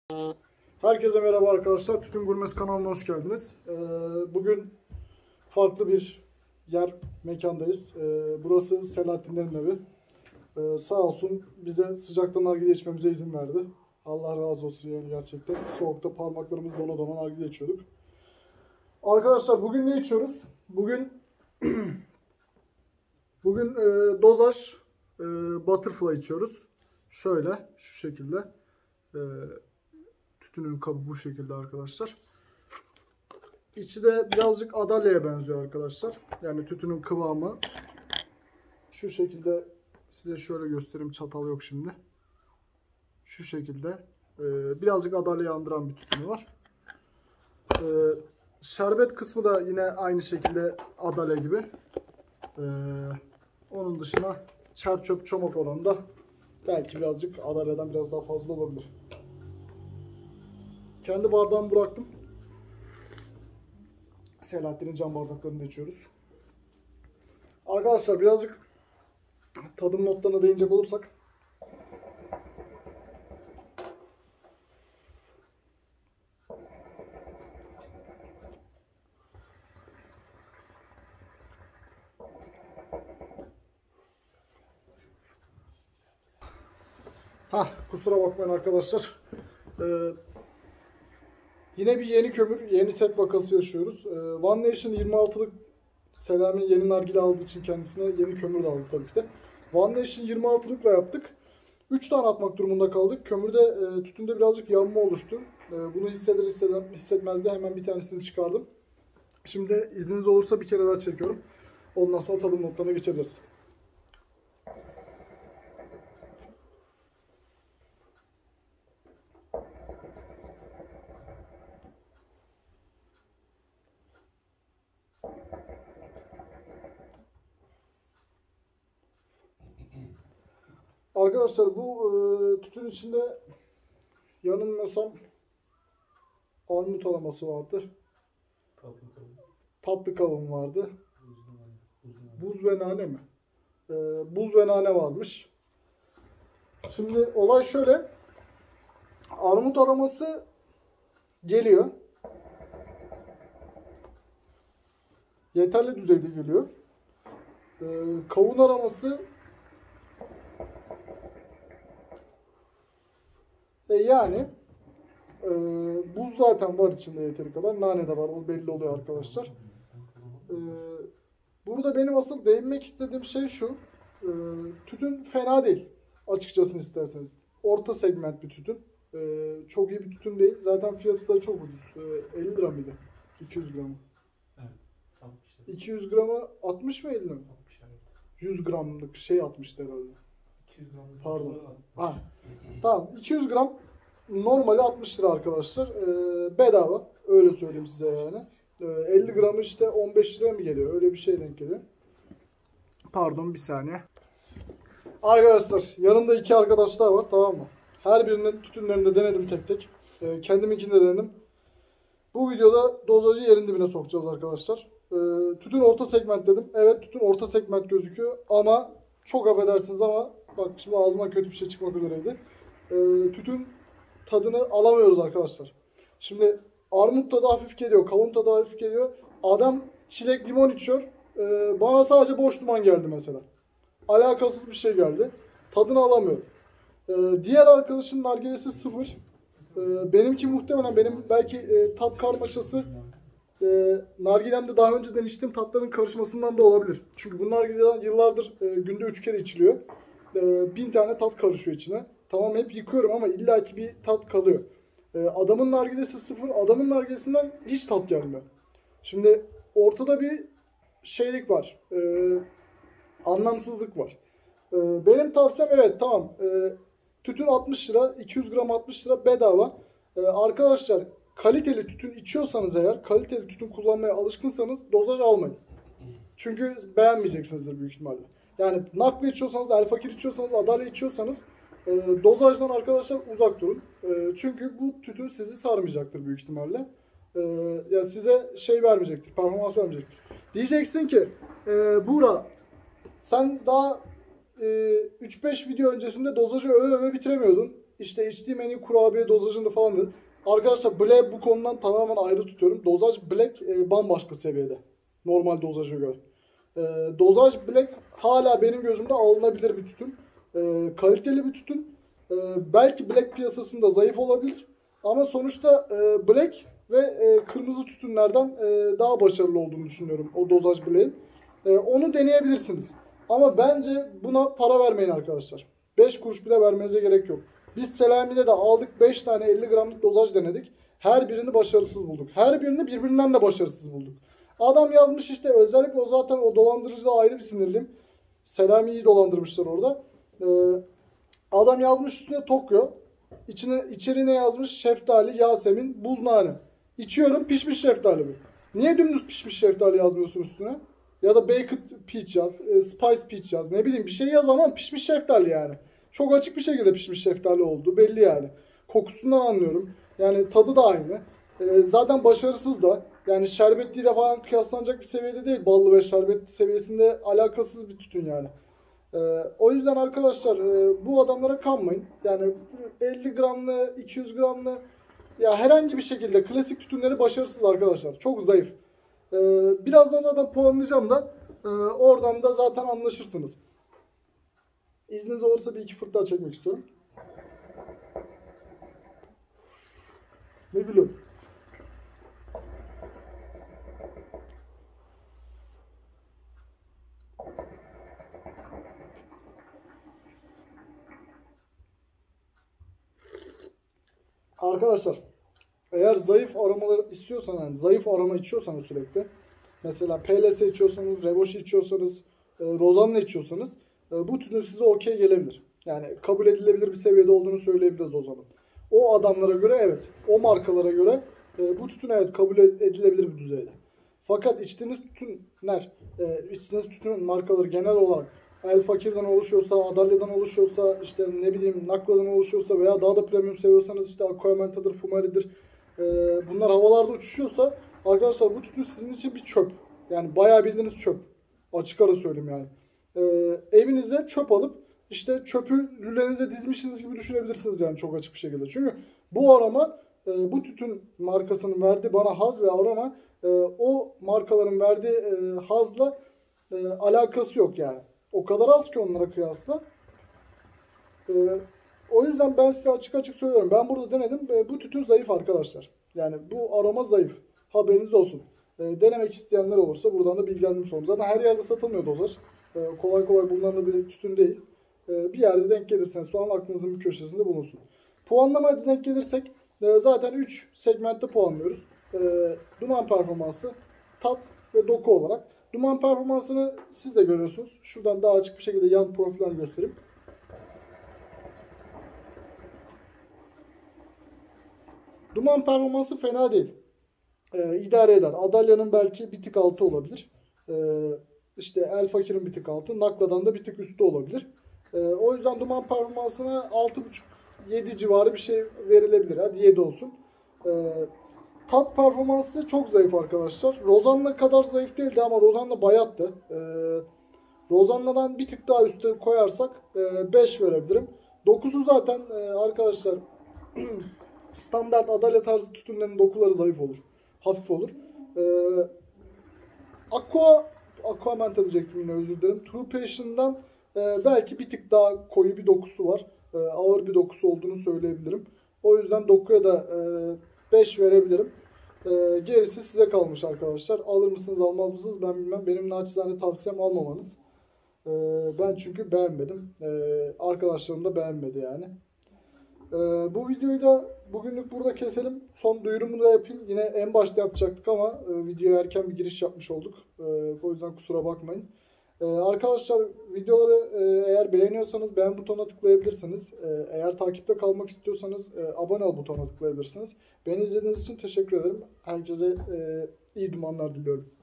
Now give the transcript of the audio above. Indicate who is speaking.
Speaker 1: Herkese merhaba arkadaşlar. Tütün Gurmesi kanalına hoş geldiniz. Bugün farklı bir mekandayız. Burası Selahattinlerin evi. Sağ olsun bize sıcaktan nargile içmemize izin verdi. Allah razı olsun yani gerçekten. Soğukta parmaklarımız dona dona nargile içiyorduk. Arkadaşlar bugün ne içiyoruz? Bugün dozaj butterfly içiyoruz. Şöyle, şu şekilde. Tütünün kabı bu şekilde arkadaşlar. İçi de birazcık adalya'ya benziyor arkadaşlar. Yani tütünün kıvamı şu şekilde, size şöyle göstereyim, çatal yok şimdi. Şu şekilde birazcık adalya'yı andıran bir tütünü var. Şerbet kısmı da yine aynı şekilde adalya gibi. Onun dışına çer çöp çomak oranı da belki birazcık adalyadan biraz daha fazla olabilir. Kendi bardağımı bıraktım. Selahattin'in cam bardaklarını içiyoruz. Arkadaşlar birazcık tadım notlarına değinecek olursak. Kusura bakmayın arkadaşlar. Yine bir yeni kömür, yeni set vakası yaşıyoruz. One Nation 26'lık Selami yeni nargile aldığı için kendisine yeni kömür de aldı tabii ki de. One Nation 26'lıkla yaptık. 3 tane atmak durumunda kaldık. Kömürde, tütünde birazcık yanma oluştu. Bunu hissetmez de hemen bir tanesini çıkardım. Şimdi izniniz olursa bir kere daha çekiyorum. Ondan sonra tadım notlarına geçebiliriz. Arkadaşlar bu tütün içinde yanılmıyorsam armut aroması vardı. Tatlı kavun vardı. Buz ve nane mi? Buz ve nane varmış. Şimdi olay şöyle. Armut aroması geliyor. Yeterli düzeyde geliyor. Kavun aroması buz zaten var içinde yeteri kadar. Nane de var. O belli oluyor arkadaşlar. Burada benim asıl değinmek istediğim şey şu. Tütün fena değil. Açıkçası isterseniz. Orta segment bir tütün. Çok iyi bir tütün değil. Zaten fiyatı da çok ucuz. 50 lira mıydı? 200 gramı.
Speaker 2: Evet. 60 lira.
Speaker 1: 200 gramı 60 mı 50 mi?
Speaker 2: 60 lira.
Speaker 1: 100 gramlık şey 60 herhalde.
Speaker 2: 200 gram.
Speaker 1: Pardon. Tamam. 200 gram normali 60 lira arkadaşlar. Bedava. Öyle söyleyeyim size yani. 50 gramı işte 15 liraya mı geliyor? Öyle bir şey denk geliyor. Pardon bir saniye. Arkadaşlar yanımda iki arkadaş daha var, tamam mı? Her birinin tütünlerini de denedim tek tek. Kendiminkini de denedim. Bu videoda dozajı yerin dibine sokacağız arkadaşlar. Tütün orta segment dedim. Evet, tütün orta segment gözüküyor ama çok affedersiniz ama bak şimdi ağzıma kötü bir şey çıkmak üzereydi. Tütün tadını alamıyoruz arkadaşlar. Şimdi armut tadı hafif geliyor, kavun tadı hafif geliyor. Adam çilek limon içiyor. Bana sadece boş duman geldi mesela. Alakasız bir şey geldi. Tadını alamıyorum. Diğer arkadaşın nargilesi 0. Benimki muhtemelen benim belki tat karmaşası nargilemde daha önceden içtiğim tatların karışmasından da olabilir. Çünkü bu nargileden yıllardır günde 3 kere içiliyor. 1000 tane tat karışıyor içine. Tamam, hep yıkıyorum ama illaki bir tat kalıyor. Adamın nargilesi 0. Adamın nargilesinden hiç tat gelmiyor. Şimdi ortada bir şeylik var. Anlamsızlık var. Benim tavsiyem evet tamam. Tütün 60 lira. 200 gram 60 lira bedava. Arkadaşlar kaliteli tütün içiyorsanız eğer, kaliteli tütün kullanmaya alışkınsanız dozaj almayın. Çünkü beğenmeyeceksinizdir büyük ihtimalle. Yani nakli içiyorsanız, el fakir içiyorsanız, adalya içiyorsanız dozajdan arkadaşlar uzak durun. Çünkü bu tütün sizi sarmayacaktır büyük ihtimalle. Yani size şey vermeyecektir, performans vermeyecektir. Diyeceksin ki Buğra sen daha 3-5 video öncesinde dozajı öve öve bitiremiyordun. işte içtiğim en iyi kurabiye dozajında falan dedi. Arkadaşlar Black bu konudan tamamen ayrı tutuyorum. Dozaj Black bambaşka seviyede. Normal dozaja göre. Dozaj Black hala benim gözümde alınabilir bir tütün. Kaliteli bir tütün. Belki Black piyasasında zayıf olabilir. Ama sonuçta Black ve kırmızı tütünlerden daha başarılı olduğunu düşünüyorum o dozaj Black'in. Onu deneyebilirsiniz. Ama bence buna para vermeyin arkadaşlar. 5 kuruş bile vermenize gerek yok. Biz Selami'de de aldık 5 tane 50 gramlık dozaj denedik. Her birini başarısız bulduk. Her birini birbirinden de başarısız bulduk. Adam yazmış işte, özellikle o zaten o dolandırıcıda ayrı bir sinirliyim. Selami'yi dolandırmışlar orada. Adam yazmış üstüne Tokyo. İçeriğine yazmış şeftali, Yasemin, buz nane. İçiyorum, pişmiş şeftali bu. Niye dümdüz pişmiş şeftali yazmıyorsun üstüne? Ya da baked peach yaz, spice peach yaz. Ne bileyim bir şey yaz ama pişmiş şeftali yani. Çok açık bir şekilde pişmiş şeftali olduğu belli yani. Kokusundan anlıyorum. Yani tadı da aynı. Zaten başarısız da. Yani şerbetliyle falan kıyaslanacak bir seviyede değil. Ballı ve şerbetli seviyesinde alakasız bir tütün yani. O yüzden arkadaşlar bu adamlara kanmayın. Yani 50 gramlı, 200 gramlı ya herhangi bir şekilde klasik tütünleri başarısız arkadaşlar. Çok zayıf. Birazdan zaten puanlayacağım da oradan da zaten anlaşırsınız. İzniniz olursa bir iki fırt daha çekmek istiyorum. Ne biliyorum. Arkadaşlar eğer zayıf aromalar istiyorsanız, yani zayıf aroma içiyorsanız sürekli, mesela PLS içiyorsanız, Reboshi içiyorsanız, Rozanna içiyorsanız bu tütün size okey gelebilir. Yani kabul edilebilir bir seviyede olduğunu söyleyebiliriz o zaman. O adamlara göre evet, o markalara göre bu tütün evet kabul edilebilir bir düzeyde. Fakat içtiğiniz tütün markaları genel olarak El Fakir'den oluşuyorsa, Adalya'dan oluşuyorsa, işte ne bileyim Nakla'dan oluşuyorsa veya daha da premium seviyorsanız işte Aquamenta'dır, Fumari'dir. Bunlar havalarda uçuşuyorsa arkadaşlar bu tütün sizin için bir çöp. Yani bayağı bildiğiniz çöp. Açık ara söyleyeyim yani. Evinize çöp alıp işte çöpü lülenize dizmişsiniz gibi düşünebilirsiniz yani çok açık bir şekilde. Çünkü bu aroma bu tütün markasının verdiği bana haz ve aroma o markaların verdiği hazla alakası yok yani. O kadar az ki onlara kıyasla. O yüzden ben size açık açık söylüyorum. Ben burada denedim. Bu tütün zayıf arkadaşlar. Yani bu aroma zayıf. Haberiniz olsun. Denemek isteyenler olursa buradan da bilgilendirmiş olalım. Zaten her yerde satılmıyor dozaj. Kolay kolay bulunan da bir tütün değil. Bir yerde denk gelirseniz falan aklınızın bir köşesinde bulunsun. Puanlamaya denk gelirsek zaten 3 segmentte puanlıyoruz. Duman performansı, tat ve doku olarak. Duman performansını siz de görüyorsunuz. Şuradan daha açık bir şekilde yan profilden göstereyim. Duman performansı fena değil. İdare eder. Adalya'nın belki bir tık altı olabilir. İşte El Fakir'in bir tık altı. Nakla'dan da bir tık üstü olabilir. O yüzden duman performansına 6,5-7 civarı bir şey verilebilir. Hadi 7 olsun. Tat performansı çok zayıf arkadaşlar. Rozanna kadar zayıf değildi ama Rozanna bayattı. Rozanna'dan bir tık daha üstte koyarsak 5 verebilirim. Dokusu zaten arkadaşlar standart Adalya tarzı tütünlerin dokuları zayıf olur. Hafif olur. Aquamenta diyecektim yine, özür dilerim. True Passion'dan belki bir tık daha koyu bir dokusu var. Ağır bir dokusu olduğunu söyleyebilirim. O yüzden dokuya da 5 verebilirim. Gerisi size kalmış arkadaşlar. Alır mısınız almaz mısınız ben bilmem. Benim naçizane tavsiyem almamanız. Ben çünkü beğenmedim. Arkadaşlarım da beğenmedi yani. Bu videoyu da bugünlük burada keselim. Son duyurumu da yapayım. Yine en başta yapacaktık ama videoya erken bir giriş yapmış olduk. O yüzden kusura bakmayın. Arkadaşlar videoları eğer beğeniyorsanız beğen butonuna tıklayabilirsiniz. Eğer takipte kalmak istiyorsanız abone ol butonuna tıklayabilirsiniz. Beni izlediğiniz için teşekkür ederim. Herkese iyi dumanlar diliyorum.